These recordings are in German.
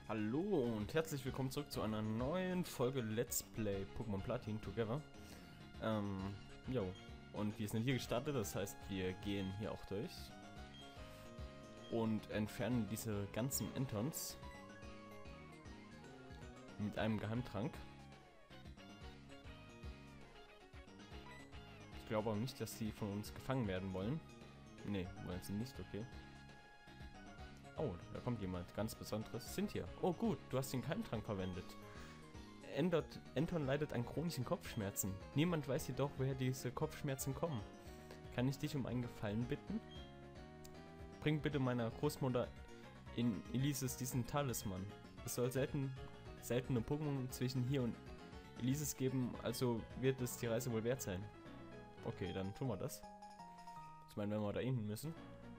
Hallo und herzlich willkommen zurück zu einer neuen Folge Let's Play Pokémon Platin Together. Jo. Und wir sind hier gestartet, das heißt, wir gehen hier auch durch und entfernen diese ganzen Entons mit einem Geheimtrank. Ich glaube auch nicht, dass sie von uns gefangen werden wollen. Ne, wollen sie nicht, okay. Oh, da kommt jemand ganz Besonderes. Cynthia. Oh gut, du hast den Keimtrank verwendet. Anton leidet an chronischen Kopfschmerzen. Niemand weiß jedoch, woher diese Kopfschmerzen kommen. Kann ich dich um einen Gefallen bitten? Bring bitte meiner Großmutter in Elises diesen Talisman. Es soll seltene Pokémon zwischen hier und Elises geben, also wird es die Reise wohl wert sein. Okay, dann tun wir das. Ich meine, wenn wir da hinten müssen.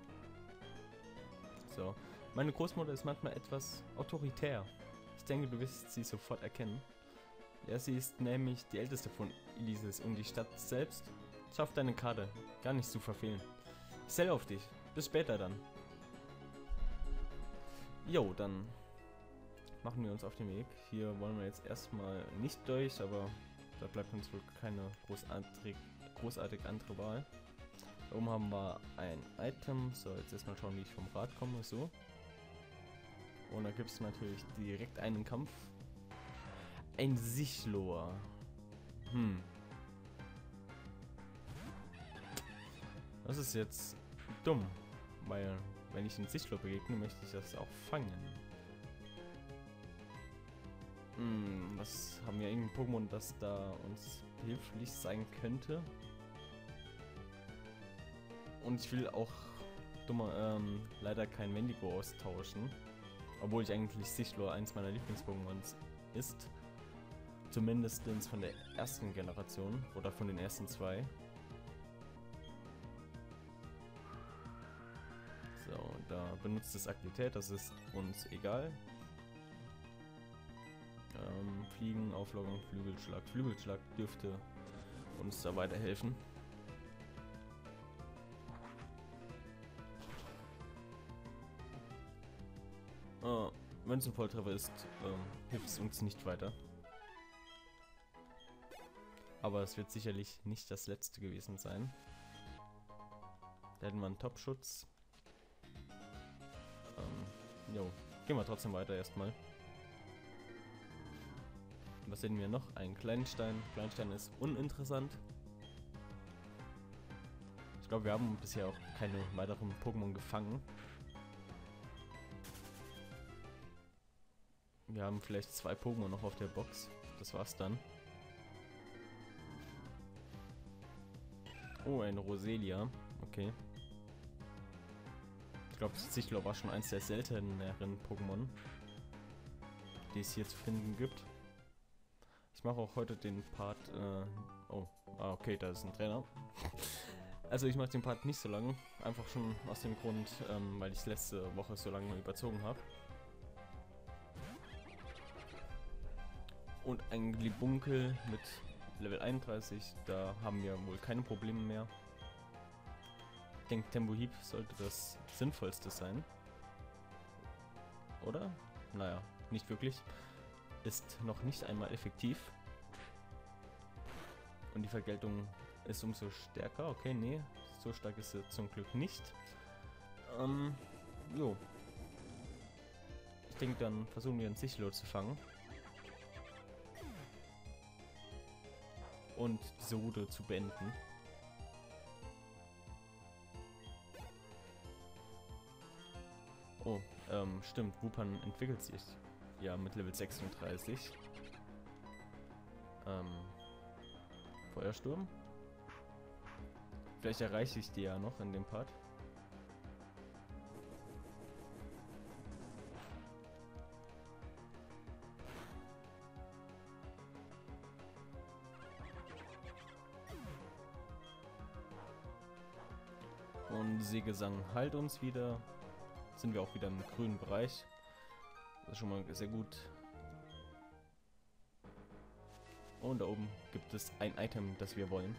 So. Meine Großmutter ist manchmal etwas autoritär. Ich denke, du wirst sie sofort erkennen. Ja, sie ist nämlich die älteste von Elises und die Stadt selbst. Schaff deine Karte. Gar nicht zu verfehlen. Ich zähle auf dich. Bis später dann. Jo, dann machen wir uns auf den Weg. Hier wollen wir jetzt erstmal nicht durch, aber da bleibt uns wohl keine großartig andere Wahl. Da oben haben wir ein Item. So, jetzt erstmal schauen, wie ich vom Rad komme. So. Und da gibt es natürlich direkt einen Kampf. Ein Sichlor. Das ist jetzt dumm. Weil, wenn ich einen Sichlor begegne, möchte ich das auch fangen. Was haben wir irgendein Pokémon, das da uns behilflich sein könnte? Und ich will auch leider kein Wendigo austauschen. Obwohl ich eigentlich Sichlor eins meiner Lieblings-Pokémons ist. Zumindest von der ersten Generation oder von den ersten zwei. So, da benutzt es Aktivität, das ist uns egal. Fliegen, Auflockerung, Flügelschlag. Flügelschlag dürfte uns da weiterhelfen. Wenn es ein Volltreffer ist, hilft es uns nicht weiter. Aber es wird sicherlich nicht das letzte gewesen sein. Da hätten wir einen Top-Schutz. Jo, gehen wir trotzdem weiter erstmal. Was sehen wir noch? Ein Kleinstein. Kleinstein ist uninteressant. Ich glaube, wir haben bisher auch keine weiteren Pokémon gefangen. Wir haben vielleicht 2 Pokémon noch auf der Box. Das war's dann. Oh, ein Roselia. Okay. Ich glaube, Sichlor war schon eins der selteneren Pokémon, die es hier zu finden gibt. Ich mache auch heute den Part... okay, da ist ein Trainer. Also ich mache den Part nicht so lang. Einfach schon aus dem Grund, weil ich letzte Woche so lange überzogen habe. Und ein Glibunkel mit Level 31, da haben wir wohl keine Probleme mehr. Ich denke, Tempohieb sollte das sinnvollste sein. Oder? Naja, nicht wirklich. Ist noch nicht einmal effektiv. Und die Vergeltung ist umso stärker. Okay, nee, so stark ist sie zum Glück nicht. Jo. Ich denke, dann versuchen wir einen Sichlor zu fangen. Und diese Route zu beenden. Oh, stimmt, Wupan entwickelt sich ja mit Level 36. Feuersturm. Vielleicht erreiche ich die ja noch in dem Part. Und Seegesang heilt uns wieder. Sind wir auch wieder im grünen Bereich. Das ist schon mal sehr gut. Und da oben gibt es ein Item, das wir wollen.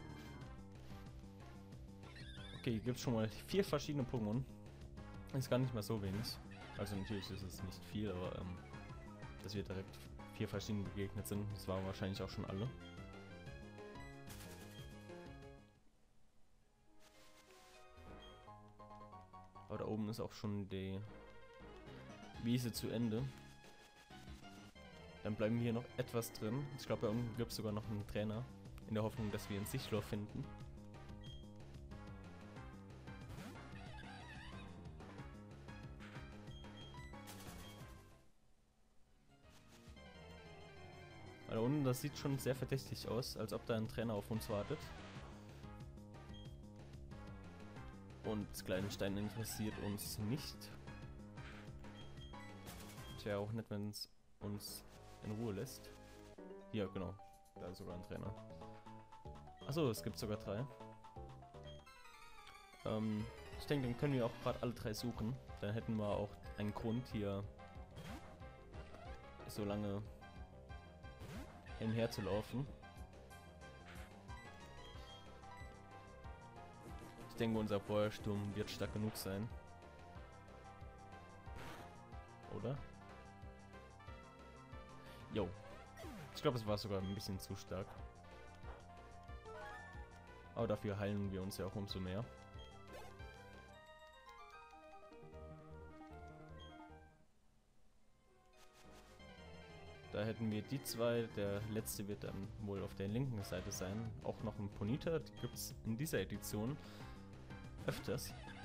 Okay, hier gibt es schon mal 4 verschiedene Pokémon. Ist gar nicht mal so wenig. Also natürlich ist es nicht viel, aber dass wir direkt 4 verschiedene begegnet sind. Das waren wahrscheinlich auch schon alle. Aber da oben ist auch schon die Wiese zu Ende. Dann bleiben wir hier noch etwas drin. Ich glaube, da unten gibt es sogar noch einen Trainer. In der Hoffnung, dass wir ein Sichtloch finden. Da unten, das sieht schon sehr verdächtig aus, als ob da ein Trainer auf uns wartet. Und das kleine Stein interessiert uns nicht. Tja, auch nicht, wenn es uns in Ruhe lässt. Hier, genau. Da ist sogar ein Trainer. Achso, es gibt sogar 3. Ich denke, dann können wir auch gerade alle 3 suchen. Dann hätten wir auch einen Grund, hier so lange hin und her zu laufen. Ich denke, unser Feuersturm wird stark genug sein. Oder? Jo. Ich glaube, es war sogar ein bisschen zu stark. Aber dafür heilen wir uns ja auch umso mehr. Da hätten wir die 2. Der letzte wird dann wohl auf der linken Seite sein. Auch noch ein Ponyta. Die gibt es in dieser Edition öfters.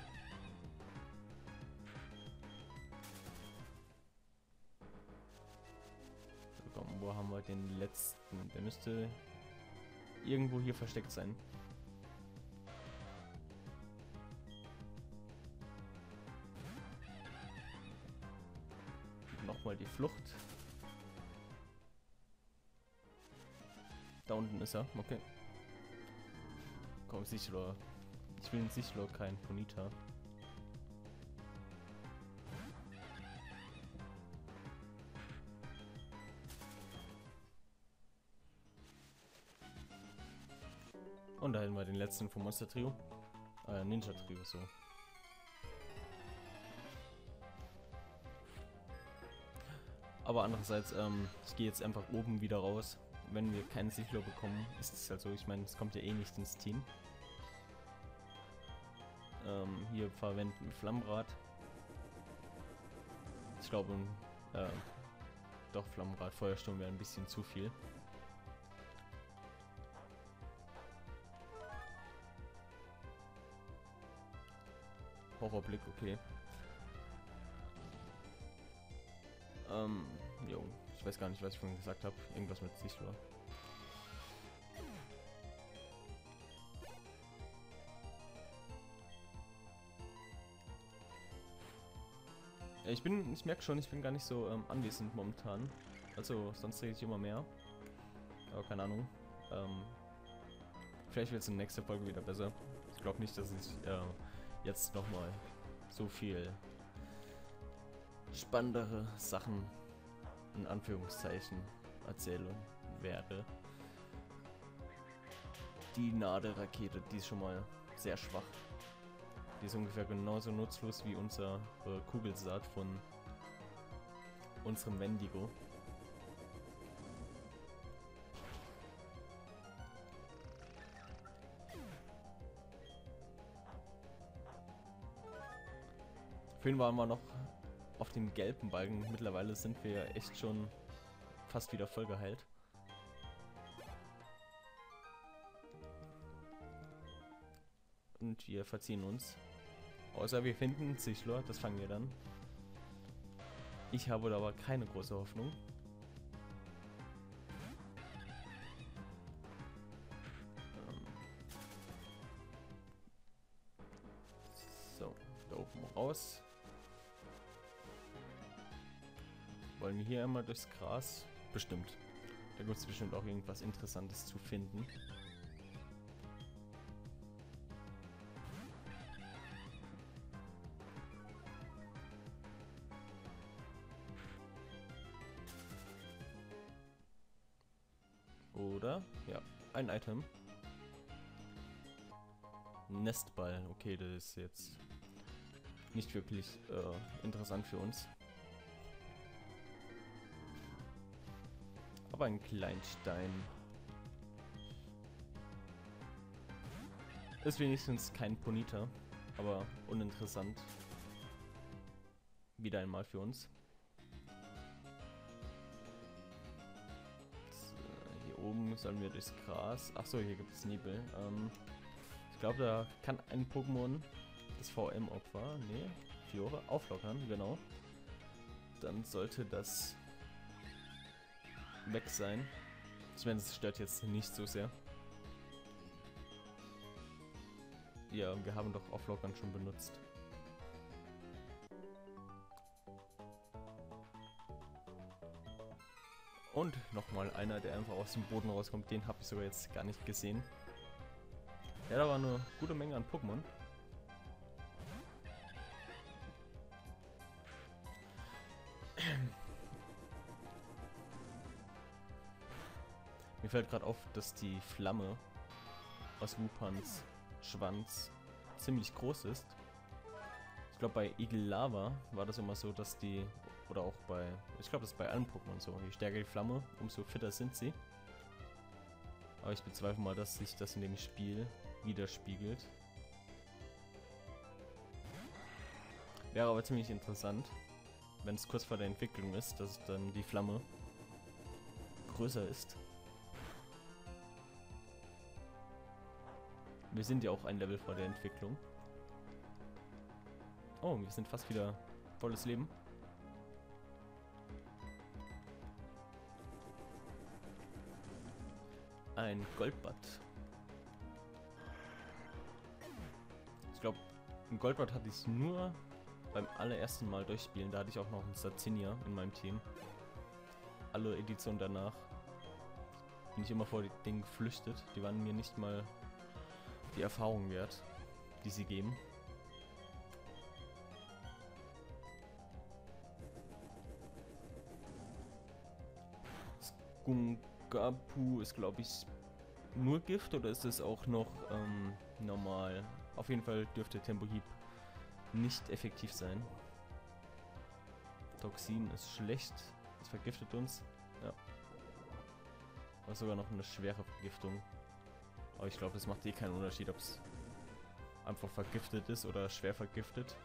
So, komm, wo haben wir den letzten? Der müsste irgendwo hier versteckt sein. Nochmal die Flucht. Da unten ist er, okay. Komm, Sichlor. Ich will in Sichlor kein Ponyta. Und da hätten wir den letzten vom Monster Trio. Ninja Trio, so. Aber andererseits, ich gehe jetzt einfach oben wieder raus. Wenn wir keinen Sichlor bekommen, ist es halt so. Ich meine, es kommt ja eh nicht ins Team. Hier verwenden wir Flammrad. Ich glaube, doch Flammrad, Feuersturm wäre ein bisschen zu viel. Horrorblick, okay. Jo, ich weiß gar nicht, was ich vorhin gesagt habe. Irgendwas mit Sichlor. Ich merke schon, ich bin gar nicht so anwesend momentan. Also, sonst rede ich immer mehr. Aber keine Ahnung. Vielleicht wird es in der nächsten Folge wieder besser. Ich glaube nicht, dass ich jetzt nochmal so viel spannendere Sachen in Anführungszeichen erzählen werde. Die Nadelrakete, die ist schon mal sehr schwach. Die ist ungefähr genauso nutzlos wie unsere Kugelsaat von unserem Wendigo. Vorhin waren wir noch auf dem gelben Balken. Mittlerweile sind wir echt schon fast wieder voll geheilt. Und wir verziehen uns. Außer wir finden Sichlor, das fangen wir dann. Ich habe da aber keine große Hoffnung. So, da oben raus. Wollen wir hier einmal durchs Gras? Bestimmt. Da gibt es bestimmt auch irgendwas Interessantes zu finden. Oder? Ja, ein Item. Nestball. Okay, das ist jetzt nicht wirklich interessant für uns. Aber ein Kleinstein. Ist wenigstens kein Ponita, aber uninteressant. Wieder einmal für uns. So, hier oben sollen wir durchs Gras. Achso, hier gibt es Nebel. Ich glaube, da kann ein Pokémon das VM-Opfer, nee, Fiore, auflockern, genau. Dann sollte das weg sein. Zumindest stört jetzt nicht so sehr. Ja, wir haben doch Auflockern schon benutzt. Und nochmal einer, der einfach aus dem Boden rauskommt. Den habe ich sogar jetzt gar nicht gesehen. Ja, da war eine gute Menge an Pokémon. Mir fällt gerade auf, dass die Flamme aus Wupans Schwanz ziemlich groß ist. Ich glaube, bei Igellava war das immer so, dass die, oder auch bei, ich glaube, das ist bei allen Pokémon so, je stärker die Flamme, umso fitter sind sie. Aber ich bezweifle mal, dass sich das in dem Spiel widerspiegelt. Wäre aber ziemlich interessant, wenn es kurz vor der Entwicklung ist, dass dann die Flamme größer ist. Wir sind ja auch ein Level vor der Entwicklung. Oh, wir sind fast wieder volles Leben. Ein Goldbad. Ich glaube, ein Goldbad hatte ich nur beim allerersten Mal durchspielen. Da hatte ich auch noch einen Sazinia in meinem Team. Alle Editionen danach bin ich immer vor die Dinge geflüchtet. Die waren mir nicht mal die Erfahrung wert, die sie geben. Skungapu ist, glaube ich, nur Gift, oder ist es auch noch normal? Auf jeden Fall dürfte Tempohieb nicht effektiv sein. Toxin ist schlecht, es vergiftet uns. Ja. War sogar noch eine schwere Vergiftung. Aber ich glaube, das macht eh keinen Unterschied, ob es einfach vergiftet ist oder schwer vergiftet.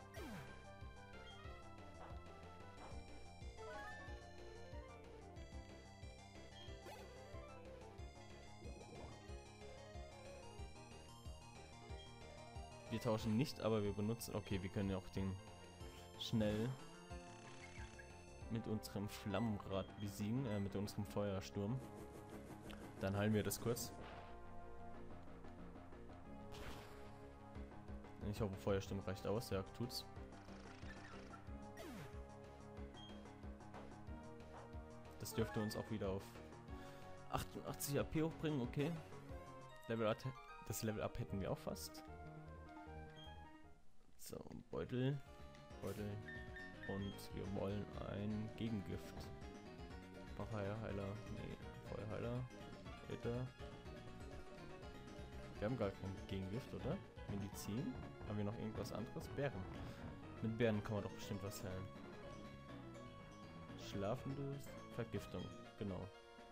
Wir tauschen nicht, aber wir benutzen... Okay, wir können ja auch den schnell mit unserem Flammenrad besiegen, mit unserem Feuersturm. Dann heilen wir das kurz. Ich hoffe, Feuersturm reicht aus. Ja, tut's. Das dürfte uns auch wieder auf 88 AP hochbringen, okay. Das Level Up hätten wir auch fast. So, Beutel. Und wir wollen ein Gegengift. Feuerheiler. Nee, Feuerheiler. Bitte. Wir haben gar kein Gegengift, oder? Medizin. Haben wir noch irgendwas anderes? Bären. Mit Bären kann man doch bestimmt was heilen. Schlafende Vergiftung. Genau.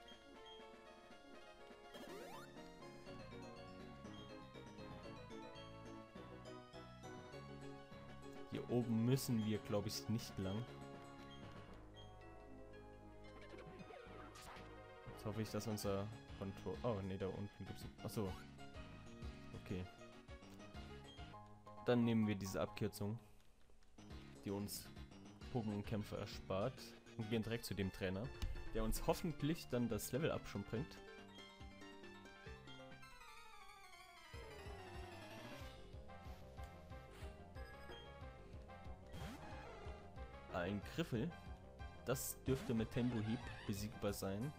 Hier oben müssen wir, glaube ich, nicht lang. Jetzt hoffe ich, dass unser Kontroll... Oh, ne, da unten gibt es... Achso. Okay. Dann nehmen wir diese Abkürzung, die uns Pokémon-Kämpfe erspart, und gehen direkt zu dem Trainer, der uns hoffentlich dann das Level-Up schon bringt. Ein Griffel. Das dürfte mit Tempohieb besiegbar sein.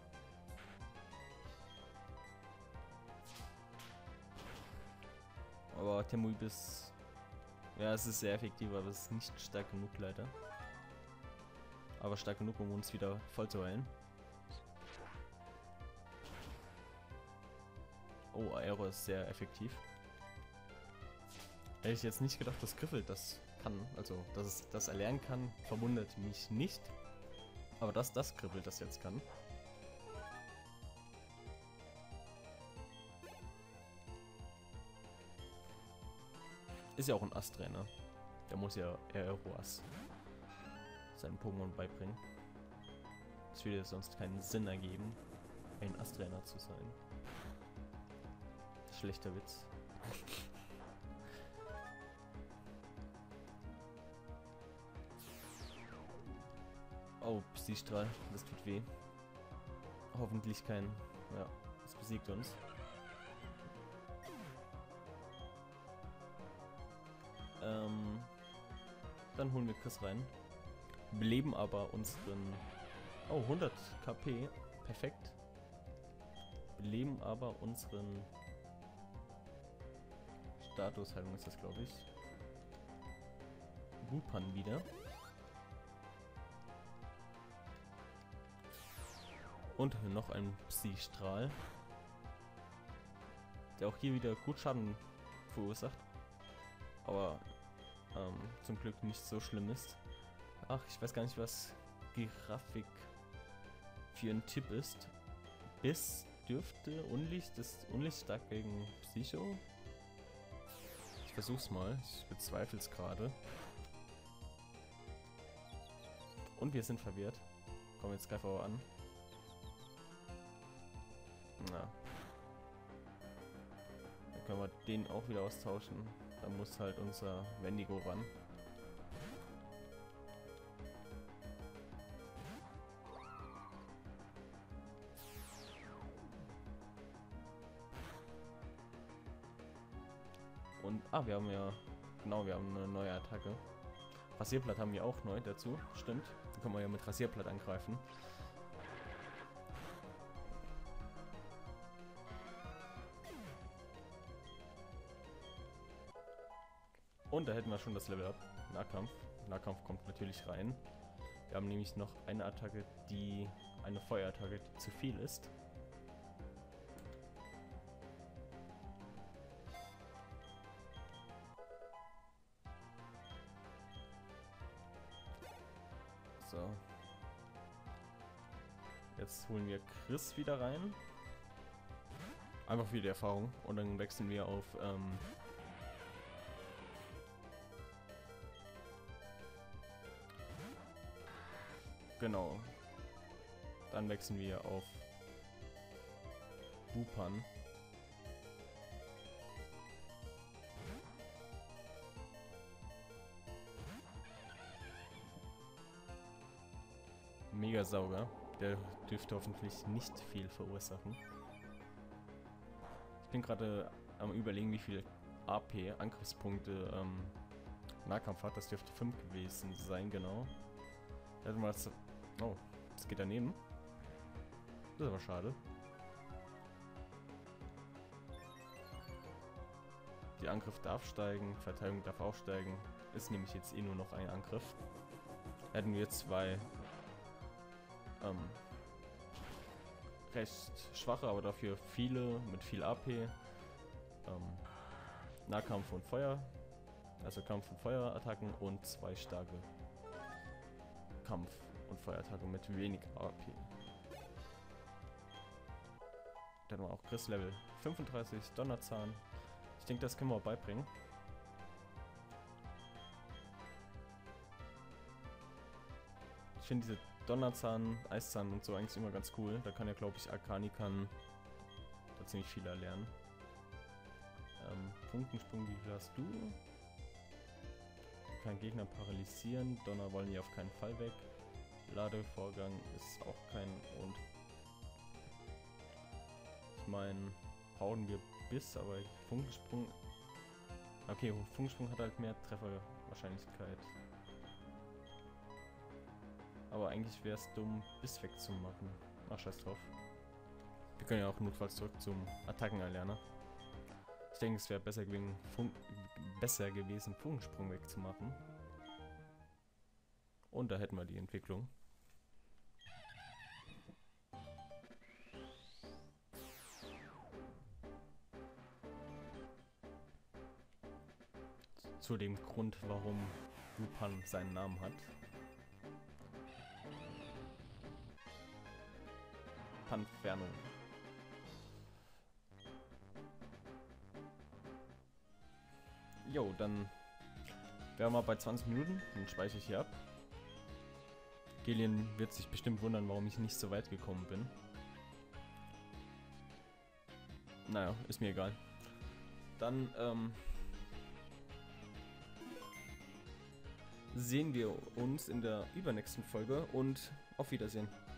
Aber Tempohieb ist... Ja, es ist sehr effektiv, aber es ist nicht stark genug leider. Aber stark genug, um uns wieder voll zu heilen. Oh, Aero ist sehr effektiv. Hätte ich jetzt nicht gedacht, dass Griffel das kann. Also, dass es das erlernen kann, verwundert mich nicht. Aber dass das Griffel das jetzt kann. Ist ja auch ein Ast-Trainer. Der muss ja Aeroas seinen Pokémon beibringen. Es würde sonst keinen Sinn ergeben, ein Ast-Trainer zu sein. Schlechter Witz. Oh, Psystrahl, das tut weh. Hoffentlich kein... Ja, es besiegt uns. Dann holen wir Chris rein. Beleben aber unseren... Oh, 100 KP. Perfekt. Beleben aber unseren... Statusheilung ist das, glaube ich. Wupan wieder. Und noch ein Psystrahl. Der auch hier wieder gut Schaden verursacht. Aber zum Glück nicht so schlimm ist. Ach, ich weiß gar nicht, was Grafik für ein Tipp ist. Biss dürfte Unlicht, ist Unlicht stark gegen Psycho? Ich versuch's mal, ich bezweifle es gerade. Und wir sind verwirrt. Komm, jetzt greif aber an. Na. Dann können wir den auch wieder austauschen. Da muss halt unser Wendigo ran. Und, wir haben ja, genau, wir haben eine neue Attacke. Rasierblatt haben wir auch neu dazu, stimmt. Da können wir ja mit Rasierblatt angreifen. Und da hätten wir schon das Level Up. Nahkampf. Nahkampf kommt natürlich rein. Wir haben nämlich noch eine Attacke, eine Feuerattacke, die zu viel ist. So. Jetzt holen wir Chris wieder rein. Einfach für die Erfahrung. Und dann wechseln wir auf genau. Dann wechseln wir auf Wupan. Megasauger. Der dürfte hoffentlich nicht viel verursachen. Ich bin gerade am Überlegen, wie viel AP, Angriffspunkte, Nahkampf hat. Das dürfte 5 gewesen sein, genau. Hätten wir das... Oh, das geht daneben. Das ist aber schade. Die Angriff darf steigen, Verteidigung darf auch steigen. Ist nämlich jetzt eh nur noch ein Angriff. Hätten wir 2 recht schwache, aber dafür viele mit viel AP. Nahkampf und Feuer. Also Kampf- und Feuerattacken und 2 starke Kampf- und Feuerattacken mit wenig AP. Dann haben wir auch Chris Level 35, Donnerzahn. Ich denke, das können wir auch beibringen. Ich finde diese Donnerzahn, Eiszahn und so eigentlich immer ganz cool. Da kann ja, glaube ich, Arcanikan da ziemlich viel erlernen. Funkensprung, wie viel hast du? Kein Gegner paralysieren. Donner wollen hier auf keinen Fall weg. Ladevorgang ist auch kein... Und ich meine, brauchen wir Biss, aber Funkensprung... Okay, Funkensprung hat halt mehr Trefferwahrscheinlichkeit. Aber eigentlich wäre es dumm, Biss wegzumachen. Ach, scheiß drauf. Wir können ja auch notfalls zurück zum Attackenerlerner. Ich denke, es wäre besser gewesen, Funkensprung wegzumachen. Und da hätten wir die Entwicklung. Zu dem Grund, warum Wupan seinen Namen hat. Panferno. Jo, dann Wären wir bei 20 Minuten, dann speichere ich hier ab. Gillian wird sich bestimmt wundern, warum ich nicht so weit gekommen bin. Naja, ist mir egal. Dann sehen wir uns in der übernächsten Folge und auf Wiedersehen.